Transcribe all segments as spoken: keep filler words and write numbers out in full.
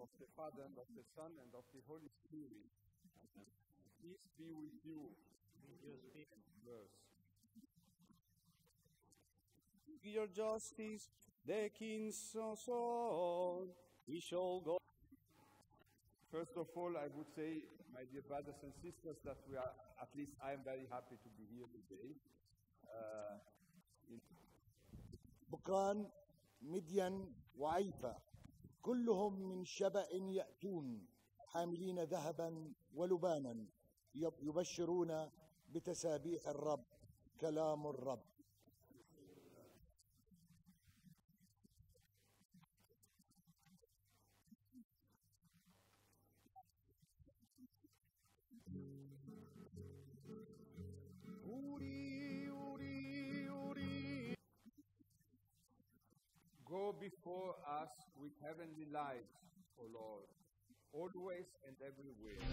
of the Father, and of the Son, and of the Holy Spirit. Peace be with you. Verse. Your justice, the king's son, we shall go. First of all, I would say, my dear brothers and sisters, that we are, at least I am very happy to be here today. Uh, بقان مدين وعيفة كلهم من شبأ يأتون حاملين ذهبا ولبانا يبشرون بتسابيح الرب كلام الرب. Go before us with heavenly lights, O Lord, always and everywhere.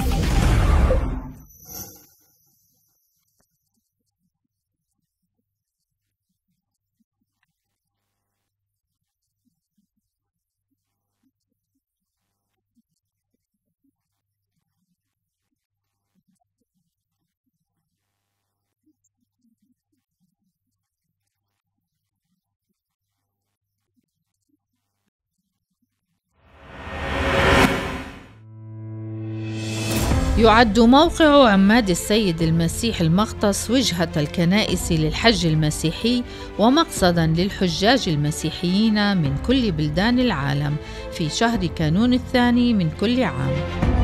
يعد موقع عماد السيد المسيح المختص وجهة الكنائس للحج المسيحي ومقصداً للحجاج المسيحيين من كل بلدان العالم في شهر كانون الثاني من كل عام.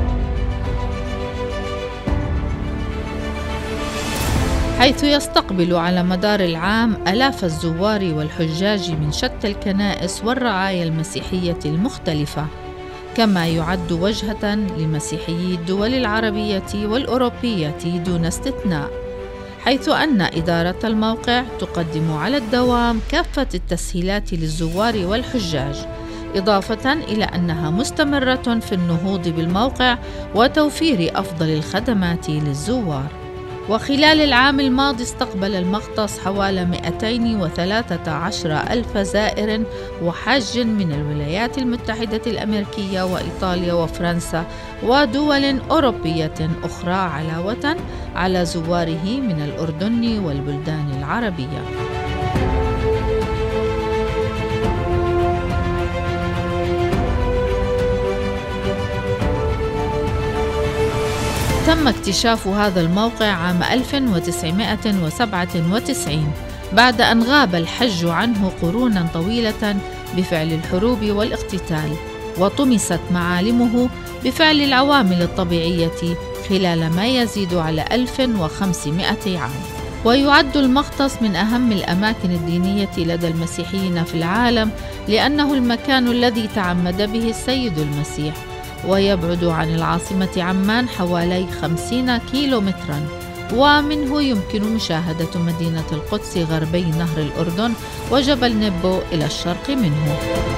حيث يستقبل على مدار العام آلاف الزوار والحجاج من شتى الكنائس والرعايا المسيحية المختلفة، كما يعد وجهة لمسيحيي الدول العربية والأوروبية دون استثناء، حيث أن إدارة الموقع تقدم على الدوام كافة التسهيلات للزوار والحجاج، إضافة إلى أنها مستمرة في النهوض بالموقع وتوفير أفضل الخدمات للزوار. وخلال العام الماضي استقبل المختص حوالي مئتين وثلاثة عشر ألف زائر وحاج من الولايات المتحدة الأمريكية وإيطاليا وفرنسا ودول أوروبية أخرى، علاوة على زواره من الأردن والبلدان العربية. تم اكتشاف هذا الموقع عام ألف وتسعمائة وسبعة وتسعين بعد أن غاب الحج عنه قرونا طويلة بفعل الحروب والاقتتال، وطمست معالمه بفعل العوامل الطبيعية خلال ما يزيد على ألف وخمسمائة عام. ويعد المختص من أهم الأماكن الدينية لدى المسيحيين في العالم، لأنه المكان الذي تعمد به السيد المسيح، ويبعد عن العاصمة عمان حوالي خمسين كيلو متراً، ومنه يمكن مشاهدة مدينة القدس غربي نهر الأردن وجبل نبو إلى الشرق منه.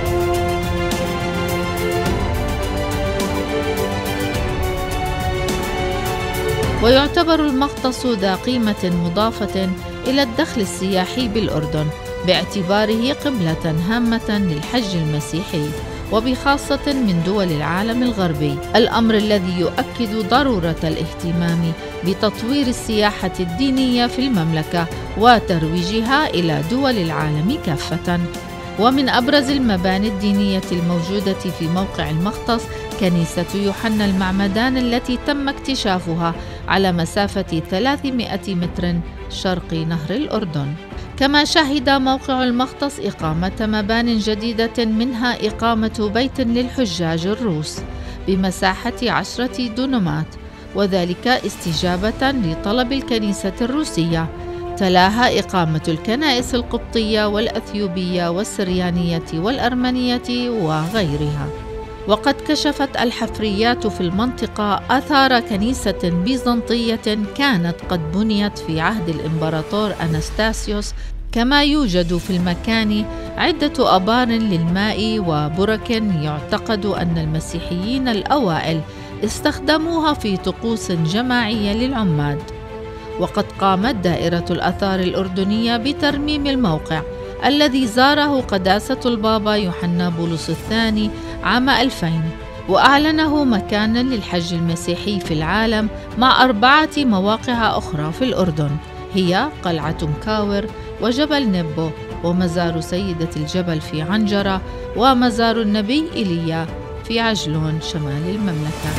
ويعتبر المختص ذا قيمة مضافة إلى الدخل السياحي بالأردن، باعتباره قبلة هامة للحج المسيحي، وبخاصة من دول العالم الغربي، الأمر الذي يؤكد ضرورة الاهتمام بتطوير السياحة الدينية في المملكة وترويجها إلى دول العالم كافة. ومن أبرز المباني الدينية الموجودة في موقع المختص كنيسة يوحنا المعمدان، التي تم اكتشافها على مسافة ثلاثمائة متر شرقي نهر الأردن. كما شهد موقع المختص إقامة مبان جديدة، منها إقامة بيت للحجاج الروس بمساحة عشرة دونمات، وذلك استجابة لطلب الكنيسة الروسية. تلاها إقامة الكنائس القبطية والأثيوبية والسريانية والأرمنية وغيرها. وقد كشفت الحفريات في المنطقة آثار كنيسة بيزنطية كانت قد بنيت في عهد الإمبراطور أناستاسيوس، كما يوجد في المكان عدة آبار للماء وبرك يعتقد أن المسيحيين الأوائل استخدموها في طقوس جماعية للعماد. وقد قامت دائرة الآثار الأردنية بترميم الموقع الذي زاره قداسة البابا يوحنا بولس الثاني عام ألفين، وأعلنه مكاناً للحج المسيحي في العالم مع أربعة مواقع أخرى في الأردن، هي قلعة مكاور وجبل نبو ومزار سيدة الجبل في عنجرة ومزار النبي إيليا في عجلون شمال المملكة.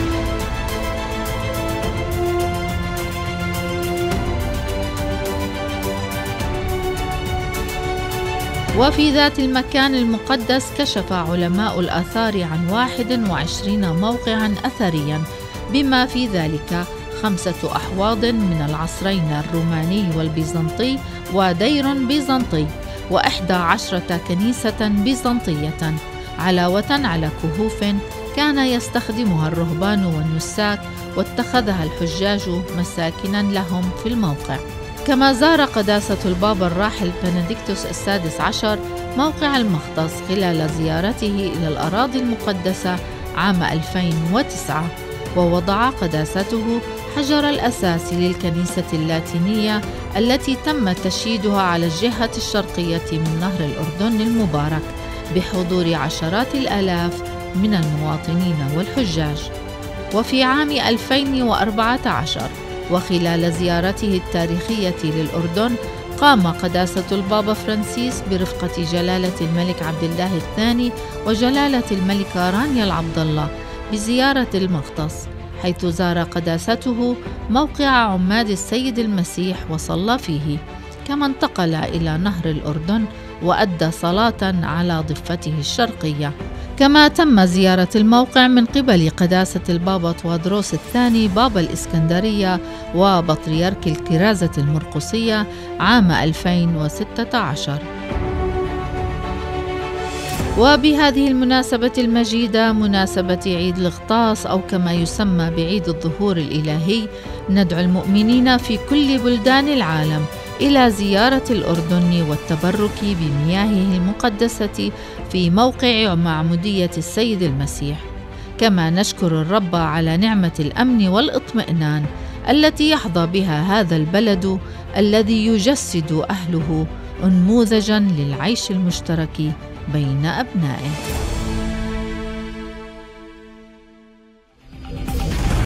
وفي ذات المكان المقدس كشف علماء الآثار عن واحد وعشرين موقعاً أثرياً، بما في ذلك خمسة أحواض من العصرين الروماني والبيزنطي ودير بيزنطي، وإحدى عشرة كنيسة بيزنطية، علاوة على كهوف كان يستخدمها الرهبان والنساك واتخذها الحجاج مساكناً لهم في الموقع. كما زار قداسة البابا الراحل بنديكتوس السادس عشر موقع المختص خلال زيارته إلى الأراضي المقدسة عام ألفين وتسعة، ووضع قداسته حجر الأساس للكنيسة اللاتينية التي تم تشييدها على الجهة الشرقية من نهر الأردن المبارك بحضور عشرات الآلاف من المواطنين والحجاج. وفي عام ألفين وأربعة عشر وخلال زيارته التاريخية للأردن قام قداسة البابا فرانسيس برفقة جلالة الملك عبد الله الثاني وجلالة الملكة رانيا العبد الله بزيارة المختص، حيث زار قداسته موقع عماد السيد المسيح وصلى فيه، كما انتقل إلى نهر الأردن وأدى صلاة على ضفته الشرقية. كما تم زيارة الموقع من قبل قداسة البابا توادروس الثاني بابا الإسكندرية وبطريرك الكرازة المرقسية عام ألفين وستة عشر. وبهذه المناسبة المجيدة، مناسبة عيد الغطاس أو كما يسمى بعيد الظهور الإلهي، ندعو المؤمنين في كل بلدان العالم إلى زيارة الأردن والتبرك بمياهه المقدسة في موقع معمودية السيد المسيح. كما نشكر الرب على نعمة الأمن والاطمئنان التي يحظى بها هذا البلد الذي يجسد أهله نموذجاً للعيش المشترك بين أبنائه.